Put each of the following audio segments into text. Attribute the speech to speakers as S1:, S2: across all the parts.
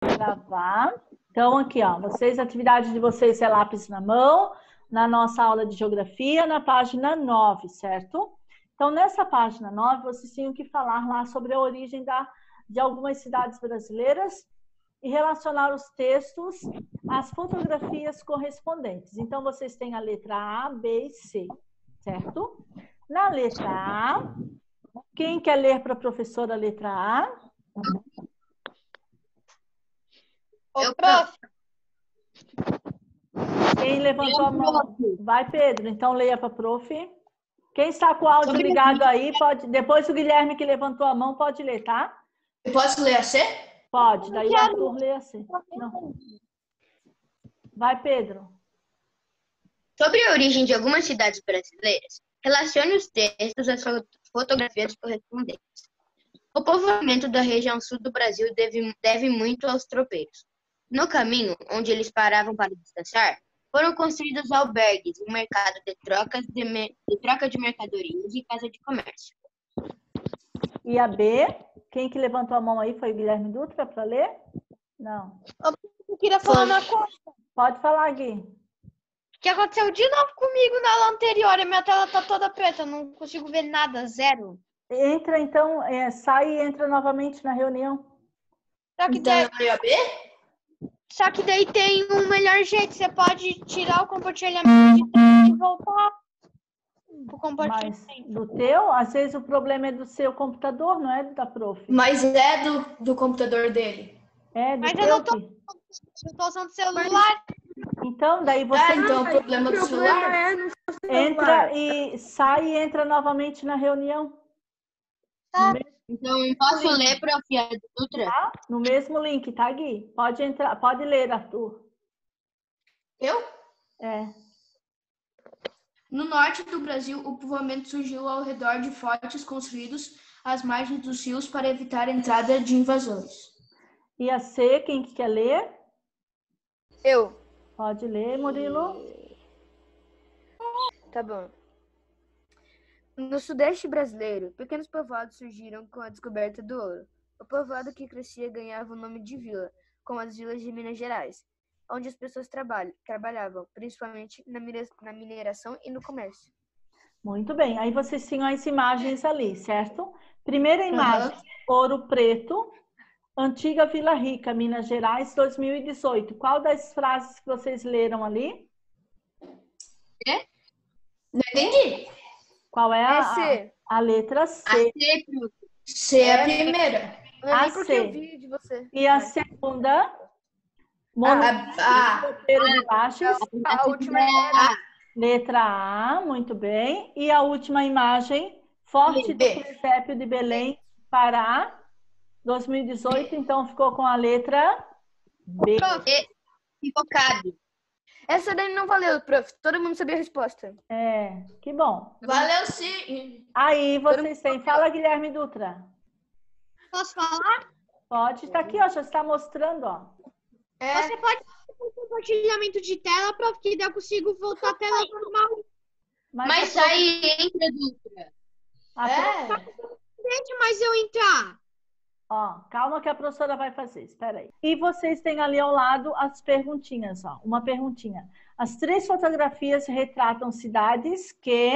S1: Gravar. Então, aqui, ó, vocês, a atividade de vocês é lápis na mão, na nossa aula de geografia, na página 9, certo? Então, nessa página 9, vocês tinham que falar lá sobre a origem de algumas cidades brasileiras e relacionar os textos às fotografias correspondentes. Então, vocês têm a letra A, B e C, certo? Na letra A, quem quer ler para a professora a letra A?
S2: Eu, prof.
S1: Quem levantou a mão? Vai, Pedro. Então, leia para a prof. Quem está com o áudio ligado aí, pode. Depois o Guilherme que levantou a mão pode ler, tá?
S2: Eu posso ler a C?
S1: Pode. Daí o Arthur lê a C. Não. Vai, Pedro.
S3: Sobre a origem de algumas cidades brasileiras, relacione os textos às fotografias correspondentes. O povoamento da região sul do Brasil deve muito aos tropeiros. No caminho, onde eles paravam para descansar, foram construídos albergues, um mercado de troca de mercadorias e casa de comércio.
S1: E a B? Quem que levantou a mão aí foi o Guilherme Dutra para ler? Não.
S4: Eu queria falar uma coisa.
S1: Pode falar, Gui.
S4: Que aconteceu de novo comigo na aula anterior. A minha tela tá toda preta, não consigo ver nada, zero.
S1: Entra, então, sai e entra novamente na reunião.
S4: Só que daí tem um melhor jeito. Você pode tirar o compartilhamento de tela e voltar pro compartilhamento.
S1: Mas do teu, às vezes o problema é do seu computador, não é da prof.
S2: Mas é do computador dele.
S1: É do
S4: Mas
S1: teu.
S4: eu não tô usando celular.
S1: Então, daí você
S2: Então o problema do celular
S1: entra e sai e entra novamente na reunião.
S4: Tá.
S3: Então, posso ler, prof. Dutra?
S1: Tá? No mesmo link, tá, Gui? Pode entrar, pode ler, Arthur.
S2: Eu?
S1: É.
S2: No norte do Brasil, o povoamento surgiu ao redor de fortes construídos às margens dos rios para evitar a entrada de invasores.
S1: E a C, quem que quer ler?
S5: Eu.
S1: Pode ler, Murilo.
S5: Tá bom. No sudeste brasileiro, pequenos povoados surgiram com a descoberta do ouro. O povoado que crescia ganhava o nome de vila, como as vilas de Minas Gerais, onde as pessoas trabalhavam, principalmente na mineração e no comércio.
S1: Muito bem. Aí vocês tinham as imagens ali, certo? Primeira imagem, Ouro Preto, Antiga Vila Rica, Minas Gerais, 2018. Qual das frases que vocês leram ali?
S2: Não entendi.
S1: Qual é a letra C?
S2: C é a primeira.
S1: A
S5: Porque
S1: C.
S5: eu vi de você.
S1: E a segunda? Monteiro de Lages.
S5: A última é
S1: Letra A, muito bem. E a última imagem, Forte do Presépio de Belém, Pará, 2018. Então, ficou com a letra B.
S3: Equivocado.
S5: Essa daí não valeu, prof. Todo mundo sabia a resposta.
S1: É, que bom.
S2: Valeu sim.
S1: Aí vocês têm. Fala, Guilherme Dutra.
S4: Posso falar?
S1: Pode, tá aqui, ó, já está mostrando, ó.
S4: Você pode fazer um compartilhamento de tela, prof, que daí eu consigo voltar à tela normal.
S3: Mas sai e entra, Dutra.
S4: Deixa mais eu entrar.
S1: Ó, calma que a professora vai fazer, espera aí. E vocês têm ali ao lado as perguntinhas, ó. Uma perguntinha. As 3 fotografias retratam cidades que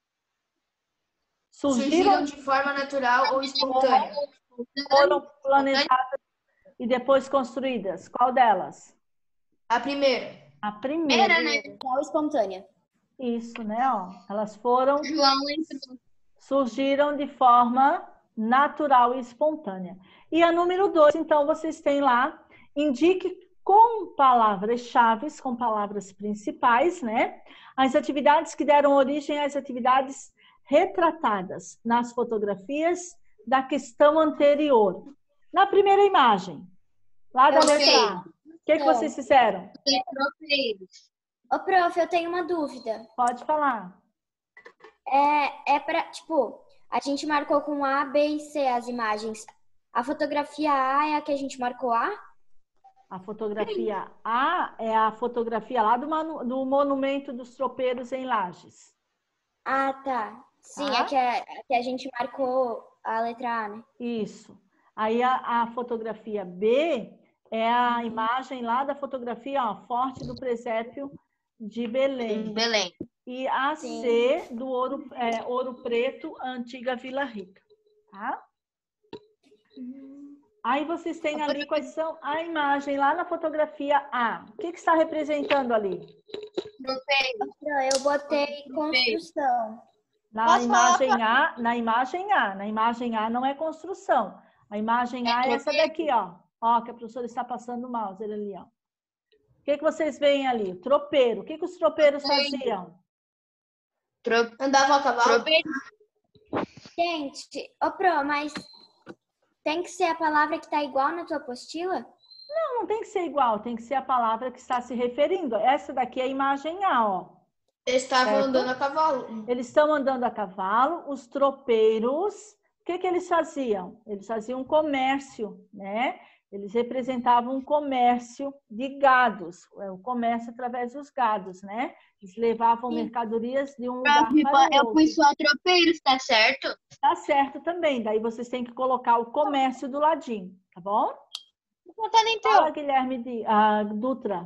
S2: Surgiram de forma natural ou espontânea.
S1: Foram planejadas e depois construídas. Qual delas?
S2: A primeira.
S1: A primeira.
S3: Natural espontânea.
S1: Isso, né? Ó. Elas foram...
S3: João entrou.
S1: Surgiram de forma natural e espontânea. E a número 2, então, vocês têm lá, indique com palavras-chave, com palavras principais, né? As atividades que deram origem às atividades retratadas nas fotografias da questão anterior. Na primeira imagem, lá da letra A, o que vocês fizeram?
S6: Ô, prof, eu tenho uma dúvida.
S1: Pode falar.
S6: É para, tipo, a gente marcou com A, B e C as imagens. A fotografia A é a que a gente marcou A?
S1: A fotografia A é a fotografia lá do Monumento dos Tropeiros em Lages.
S6: Ah, tá. Sim,
S1: Tá?
S6: a que a gente marcou a letra A, né?
S1: Isso. Aí a fotografia B é a imagem lá da fotografia, ó, Forte do Presépio de Belém.
S3: Em Belém.
S1: E a C do Ouro Preto, a antiga Vila Rica, tá? Aí vocês têm ali quais são a imagem lá na fotografia A. O que está representando ali?
S6: Eu botei construção.
S1: Na imagem A não é construção. A imagem A é essa daqui, ó. Ó, que a professora está passando o mouse ali, ó. O que vocês veem ali? Tropeiro. O que os tropeiros faziam?
S2: Andava a cavalo?
S6: Gente, mas tem que ser a palavra que está igual na tua apostila?
S1: Não tem que ser igual, tem que ser a palavra que está se referindo. Essa daqui é a imagem A, ó.
S2: Eles estavam
S1: Certo?
S2: andando a cavalo.
S1: Eles estão andando a cavalo, os tropeiros, o que eles faziam? Eles faziam comércio, né? Eles representavam um comércio de gados, o comércio através dos gados, né? Eles levavam mercadorias de um lugar para
S3: Eu
S1: outro.
S3: fui só tropeiros, tá certo?
S1: Tá certo também, daí vocês têm que colocar o comércio do ladinho, tá bom? Fala, Guilherme Dutra.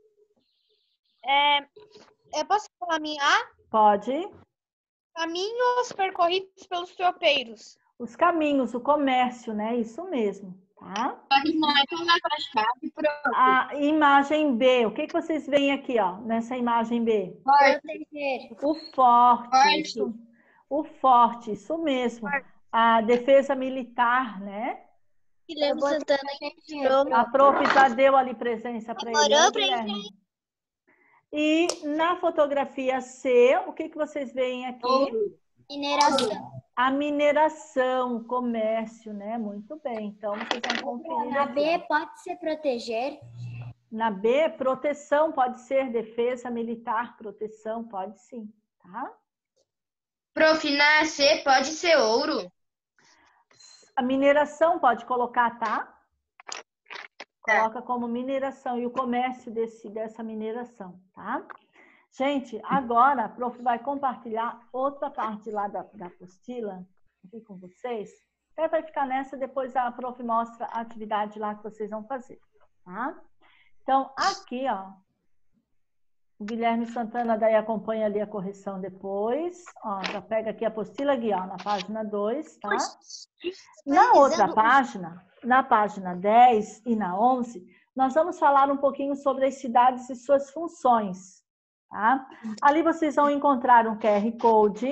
S4: Eu posso falar minha A?
S1: Pode.
S4: Caminhos percorridos pelos tropeiros.
S1: Os caminhos, o comércio, né? Isso mesmo, tá?
S3: Pode marcar a chave, pronto.
S1: A imagem B, o que vocês veem aqui, ó, nessa imagem B?
S6: Proteger.
S1: O forte. O forte, isso mesmo. A defesa militar, né?
S6: Eu botei proteger.
S1: A prof já deu ali presença para ele. Né, Guilherme? E na fotografia C, o que vocês veem aqui?
S6: Mineração.
S1: A mineração, o comércio, né? Muito bem. Então, vocês vão conferir.
S6: Na
S1: aqui.
S6: B pode ser proteger.
S1: Na B, proteção pode ser defesa militar, proteção pode sim, tá?
S3: Prof, na C pode ser ouro.
S1: A mineração pode colocar, tá? Coloca como mineração e o comércio dessa mineração, tá? Gente, agora a prof vai compartilhar outra parte lá da apostila aqui com vocês. Até vai ficar nessa, depois a prof mostra a atividade lá que vocês vão fazer, tá? Então, aqui, ó, o Guilherme Santana daí acompanha ali a correção depois. Ó, já pega aqui a apostila aqui, ó, na página 2, tá? Na outra página, na página 10 e na 11, nós vamos falar um pouquinho sobre as cidades e suas funções, tá? Ali vocês vão encontrar um QR Code.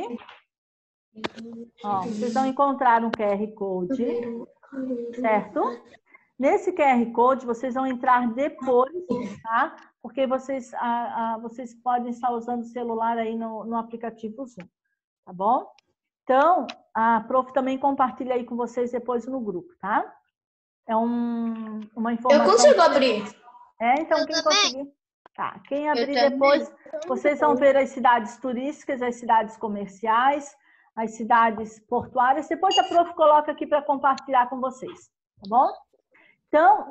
S1: Ó, vocês vão encontrar um QR Code, certo? Nesse QR Code, vocês vão entrar depois, tá? Porque vocês podem estar usando o celular aí no aplicativo Zoom, tá bom? Então, a prof também compartilha aí com vocês depois no grupo, tá? É uma informação...
S2: Eu consigo abrir.
S1: Então quem conseguir... Tá, quem abrir depois, vocês vão ver as cidades turísticas, as cidades comerciais, as cidades portuárias. Depois a prof coloca aqui para compartilhar com vocês, tá bom? Então,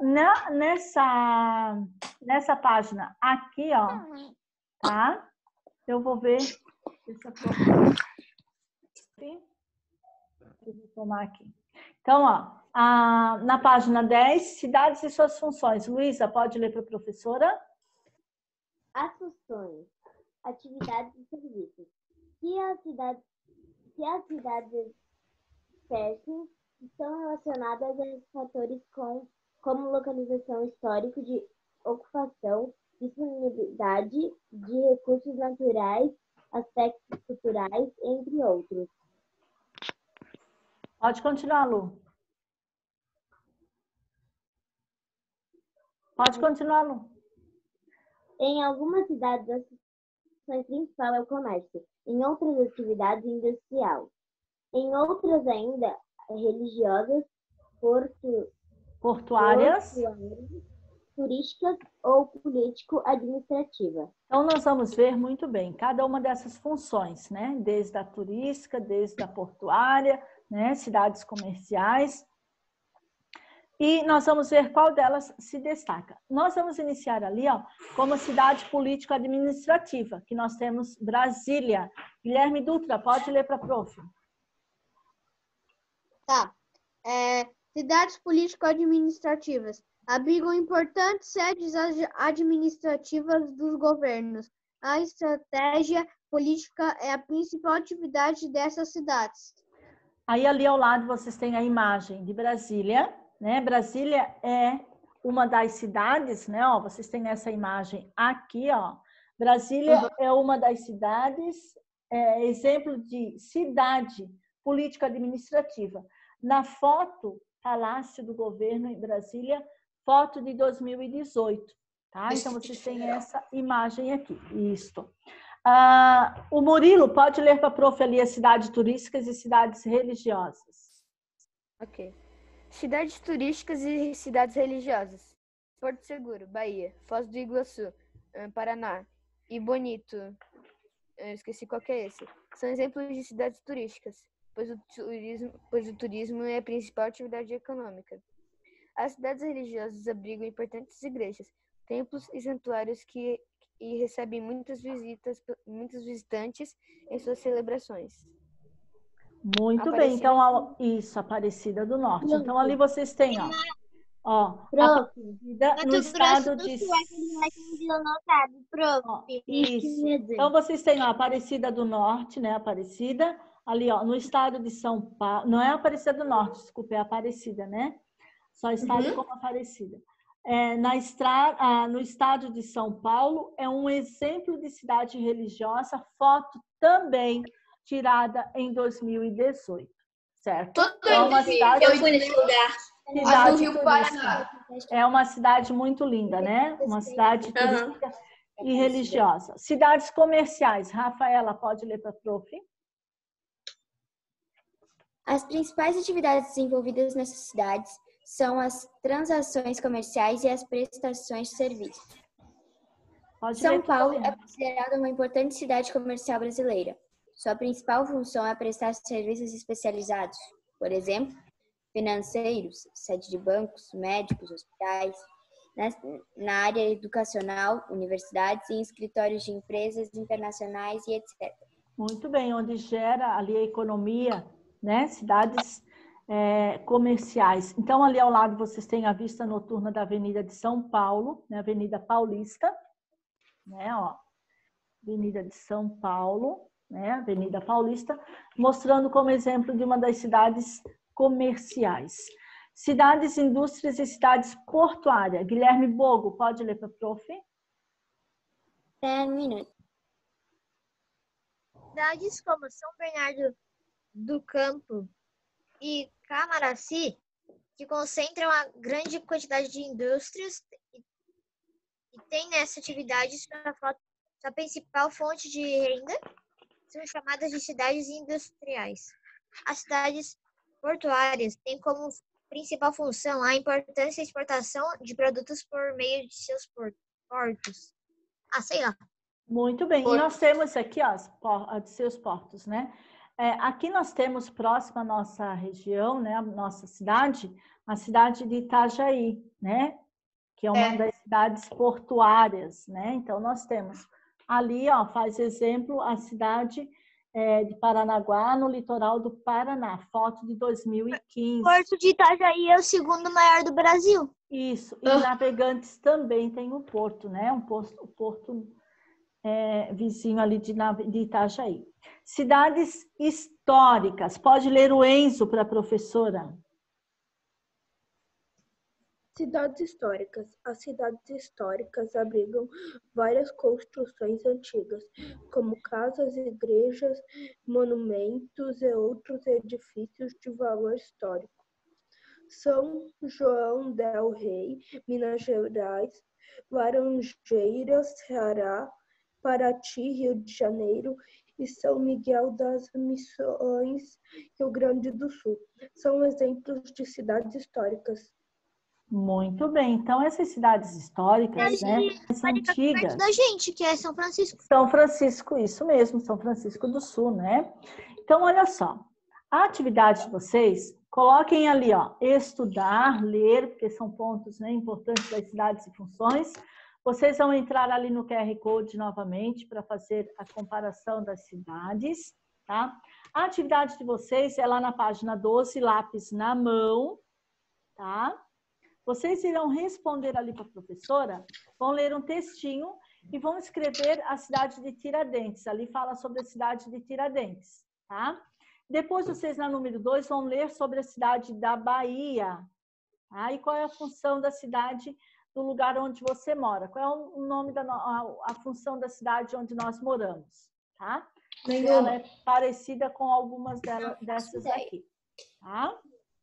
S1: nessa página aqui, ó, tá? Eu vou ver. Deixa eu tomar aqui. Então, ó, na página 10, cidades e suas funções. Luísa, pode ler para a professora?
S6: As funções, atividades e serviços. Se as cidades perto estão relacionadas a fatores como localização histórica, de ocupação, disponibilidade de recursos naturais, aspectos culturais, entre outros.
S1: Pode continuar, Lu. Pode continuar, Lu.
S6: Em algumas cidades, a função principal é o comércio, em outras atividades industrial. Em outras ainda, religiosas,
S1: portuárias,
S6: turísticas ou político-administrativa.
S1: Então, nós vamos ver muito bem cada uma dessas funções, né? Desde a turística, desde a portuária, né? Cidades comerciais. E nós vamos ver qual delas se destaca. Nós vamos iniciar ali, ó, como cidade político-administrativa, que nós temos Brasília. Guilherme Dutra, pode ler para a prof.
S4: Tá. Cidades político-administrativas. Abrigam importantes sedes administrativas dos governos. A estratégia política é a principal atividade dessas cidades.
S1: Aí ali ao lado vocês têm a imagem de Brasília, né? Brasília é uma das cidades, né? Ó, vocês têm essa imagem aqui, ó. Brasília é uma das cidades, exemplo de cidade política administrativa. Na foto, Palácio do Governo em Brasília, foto de 2018, tá? Então vocês têm essa imagem aqui, isto. O Murilo, pode ler para a prof ali as cidades turísticas e cidades religiosas.
S5: Ok. Cidades turísticas e cidades religiosas. Porto Seguro, Bahia. Foz do Iguaçu, Paraná. E Bonito, eu esqueci qual que é esse. São exemplos de cidades turísticas, pois o turismo é a principal atividade econômica. As cidades religiosas abrigam importantes igrejas, templos e santuários e recebem muitos visitantes em suas celebrações.
S1: Muito bem, então isso, Aparecida do Norte. Então ali vocês têm, ó, Aparecida no estado de... Isso. Então vocês têm a Aparecida do Norte, né, Aparecida, ali, ó, no estado de São Paulo, não é Aparecida do Norte, desculpa, é Aparecida, né? Só estado como Aparecida. No estado de São Paulo, é um exemplo de cidade religiosa, foto também tirada em 2018, certo?
S2: É uma cidade, eu fui nesse lugar.
S1: Cidade do Rio Paraná. É uma cidade muito linda, né? Uma cidade turística e religiosa. Cidades comerciais. Rafaela, pode ler para a prof?
S6: As principais atividades desenvolvidas nessas cidades são as transações comerciais e as prestações de serviços. São Paulo é considerada uma importante cidade comercial brasileira. Sua principal função é prestar serviços especializados, por exemplo, financeiros, sede de bancos, médicos, hospitais, na área educacional, universidades e em escritórios de empresas internacionais e etc.
S1: Muito bem, onde gera ali a economia, né? Cidades comerciais. Então, ali ao lado vocês têm a vista noturna da Avenida de São Paulo, né? Avenida Paulista, né? Ó, Avenida de São Paulo, né? Avenida Paulista, mostrando como exemplo de uma das cidades comerciais. Cidades, indústrias e cidades portuárias. Guilherme Bogo, pode ler para a prof?
S6: 10 minutos.
S4: Cidades como São Bernardo do Campo e Camaraci, que concentram a grande quantidade de indústrias e tem nessa atividade sua principal fonte de renda, são chamadas de cidades industriais. As cidades portuárias têm como principal função a importância da exportação de produtos por meio de seus portos. Sei lá.
S1: Muito bem. E nós temos aqui, ó, de seus portos, né? Aqui nós temos próximo à nossa região, né, a nossa cidade, a cidade de Itajaí, né? Que é uma das cidades portuárias, né? Então nós temos ali, ó, faz exemplo a cidade de Paranaguá, no litoral do Paraná, foto de 2015.
S4: O Porto de Itajaí é o segundo maior do Brasil.
S1: Isso, e Navegantes também tem um porto, né? O porto vizinho ali de Itajaí. Cidades históricas. Pode ler o Enzo para a professora.
S7: Cidades históricas. As cidades históricas abrigam várias construções antigas, como casas, igrejas, monumentos e outros edifícios de valor histórico. São João del Rei, Minas Gerais, Laranjeiras, Ceará, Paraty, Rio de Janeiro e São Miguel das Missões, Rio Grande do Sul. São exemplos de cidades históricas.
S1: Muito bem. Então, essas cidades históricas, né, são antigas.
S4: Perto da gente, que é São Francisco.
S1: São Francisco, isso mesmo, São Francisco do Sul, né? Então, olha só. A atividade de vocês, coloquem ali, ó, estudar, ler, porque são pontos, né, importantes das cidades e funções. Vocês vão entrar ali no QR Code novamente para fazer a comparação das cidades, tá? A atividade de vocês é lá na página 12, lápis na mão, tá? Vocês irão responder ali para a professora, vão ler um textinho e vão escrever a cidade de Tiradentes. Ali fala sobre a cidade de Tiradentes, tá? Depois, vocês, na número 2, vão ler sobre a cidade da Bahia. Tá? E qual é a função da cidade do lugar onde você mora? Qual é o nome a função da cidade onde nós moramos? Tá? Ela é parecida com algumas dessas aqui. Tá?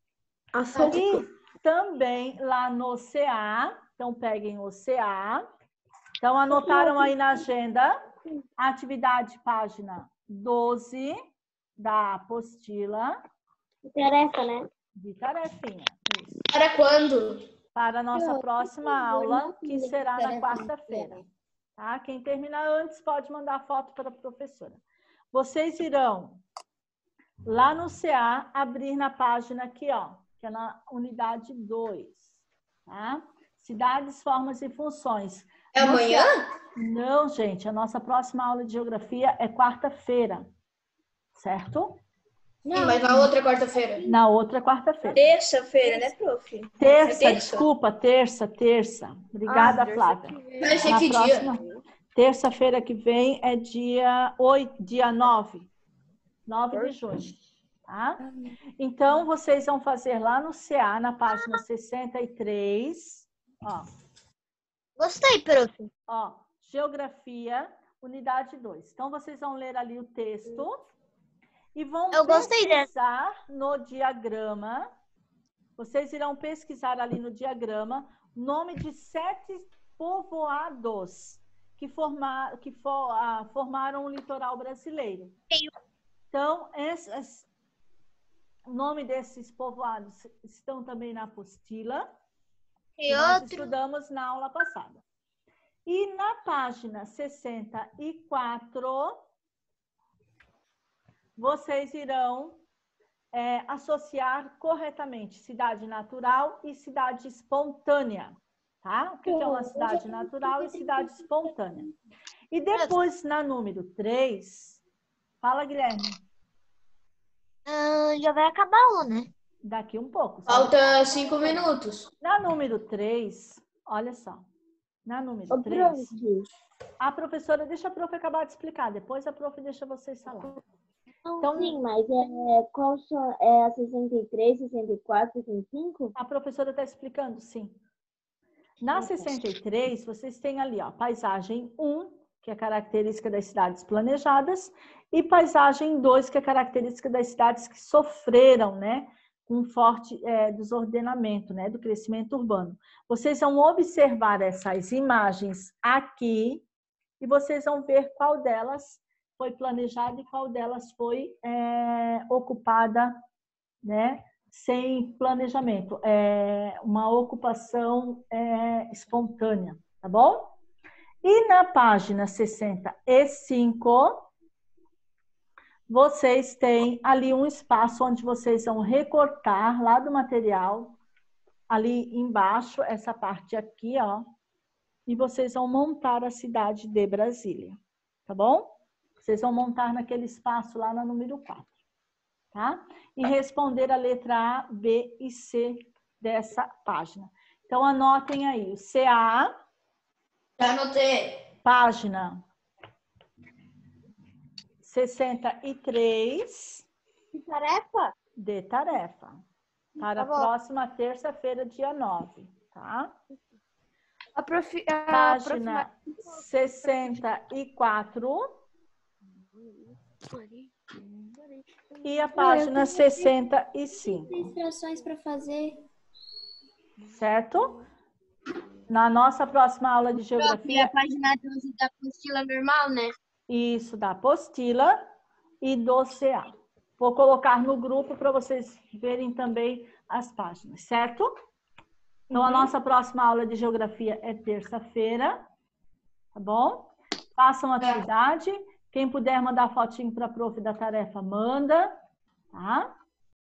S1: E também lá no CA, então peguem o CA. Então, anotaram aí na agenda, atividade página 12 da apostila.
S6: De tarefa, né?
S1: De tarefinha. Isso.
S2: Para quando?
S1: Para a nossa próxima aula, que será na quarta-feira. Tá? Quem terminar antes pode mandar foto para a professora. Vocês irão lá no CA abrir na página aqui, ó, que é na unidade 2. Tá? Cidades, formas e funções.
S2: É amanhã?
S1: Não, gente. A nossa próxima aula de geografia é quarta-feira. Certo?
S2: Sim, mas na outra quarta-feira.
S1: Na outra quarta-feira.
S7: Terça-feira, né, prof?
S1: Terça, desculpa, terça. Obrigada, Flávia.
S2: Mas é que dia?
S1: Terça-feira que vem é dia 9 de junho. Tá? Então, vocês vão fazer lá no CA, na página 63. Ó.
S4: Gostei, prof.
S1: Ó, Geografia, unidade 2. Então, vocês vão ler ali o texto e vão pesquisar no diagrama. Vocês irão pesquisar ali no diagrama o nome de 7 povoados que formaram o litoral brasileiro. Então, o nome desses povoados estão também na apostila. Que nós estudamos na aula passada. E na página 64, vocês irão associar corretamente cidade natural e cidade espontânea. Tá? O que é uma cidade natural e cidade espontânea? E depois, na número 3, fala, Guilherme.
S4: Já vai acabar a aula, né?
S1: Daqui um pouco.
S2: Falta 5 minutos.
S1: Na número 3, olha só. Na número 3, a professora, deixa a prof acabar de explicar, depois a prof deixa vocês falar.
S6: Então, sim, mas qual são a 63, 64, 65?
S1: A professora está explicando, sim. Na 63, vocês têm ali, ó, paisagem 1, que é característica das cidades planejadas, e paisagem 2, que é característica das cidades que sofreram, né, um forte desordenamento, né, do crescimento urbano. Vocês vão observar essas imagens aqui e vocês vão ver qual delas foi planejada e qual delas foi ocupada, né, sem planejamento. Uma ocupação espontânea, tá bom? E na página 65, vocês têm ali um espaço onde vocês vão recortar lá do material, ali embaixo, essa parte aqui, ó, e vocês vão montar a cidade de Brasília, tá bom? Vocês vão montar naquele espaço lá na número 4, tá? E responder a letra A, B e C dessa página. Então, anotem aí, o CA...
S2: Já anotei.
S1: Página 63. De tarefa. Para a próxima terça-feira, dia 9. Tá? Página 64. E a página 65.
S6: Tem instruções para fazer.
S1: Certo? Na nossa próxima aula de geografia...
S3: A página 12 da apostila normal, né?
S1: Isso, da apostila e do CA. Vou colocar no grupo para vocês verem também as páginas, certo? Então, a nossa próxima aula de geografia é terça-feira, tá bom? Façam atividade. Quem puder mandar fotinho para a prof da tarefa, manda, tá?